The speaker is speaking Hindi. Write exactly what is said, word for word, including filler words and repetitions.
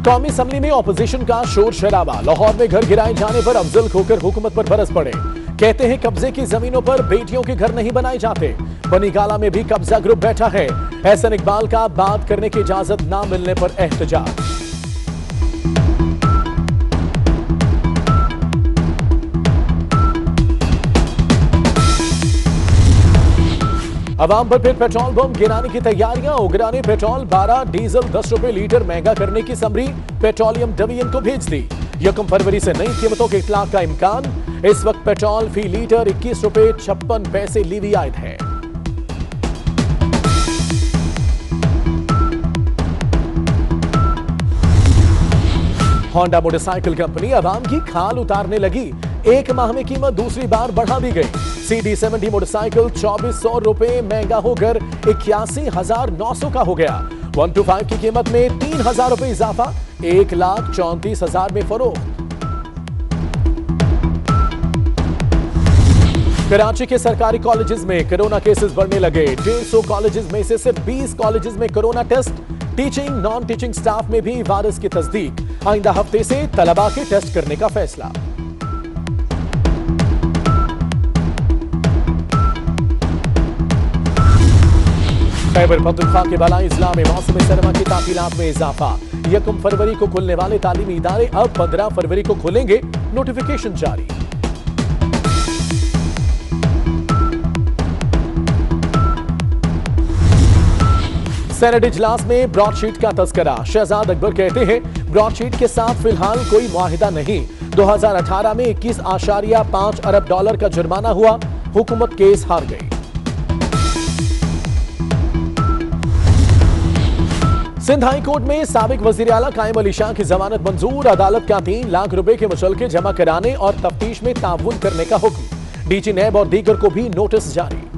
कौमी असम्बली में ऑपोजिशन का शोर शराबा। लाहौर में घर गिराए जाने पर अफजल खोकर हुकूमत पर बरस पड़े। कहते हैं कब्जे की जमीनों पर बेटियों के घर नहीं बनाए जाते। बनीगाला में भी कब्जा ग्रुप बैठा है। एहसन इकबाल का बात करने की इजाजत न मिलने पर एहतजाज। अवाम पर फिर पेट्रोल बम गिराने की तैयारियां। उगरा ने पेट्रोल बारह डीजल दस रुपए लीटर महंगा करने की समरी पेट्रोलियम डिवीजन को भेज दी। यकम फरवरी से नई कीमतों के इतलाक का इम्कान। इस वक्त पेट्रोल फी लीटर इक्कीस रुपए छप्पन पैसे लीवी आयद है। होंडा मोटरसाइकिल कंपनी अवाम की खाल उतारने लगी। एक माह में कीमत दूसरी बार बढ़ा दी गई। सी डी सेवेंटी मोटरसाइकिल चौबीस सौ रुपए महंगा होकर इक्यासी हजार नौ सौ का हो गया। वन टू फाइव की कीमत में तीन हजार रुपए इजाफा, एक लाख चौंतीस हजार में फरोख्त। कराची के सरकारी कॉलेजेस में कोरोना केसेस बढ़ने लगे। डेढ़ सौ कॉलेजेस में से सिर्फ बीस कॉलेजेस में corona test. Teaching non teaching staff में भी वायरस की तस्दीक। आइंदा हफ्ते से तलबा के टेस्ट करने का फैसला। खैबर पख्तूनख्वा के बालाई इजला में मौसम सरमा की तातीलात में इजाफा। यकम फरवरी को खुलने वाले तालीमी इदारे अब पंद्रह फरवरी को खुलेंगे। नोटिफिकेशन जारी। सेनेट इजलास में ब्रॉडशीट का तस्करा। शहजाद अकबर कहते हैं ब्रॉडशीट के साथ फिलहाल कोई मुआहिदा नहीं। दो हजार अठारह में इक्कीस आशारिया पांच अरब डॉलर का जुर्माना हुआ। हुकूमत केस हार गई। सिंध हाई कोर्ट में साबिक वजीर आला कायम अली शाह की जमानत मंजूर। अदालत का तीन लाख रुपए के मुचलके जमा कराने और तफ्तीश में ताउन करने का हुक्म। डीजी नैब और दीगर को भी नोटिस जारी।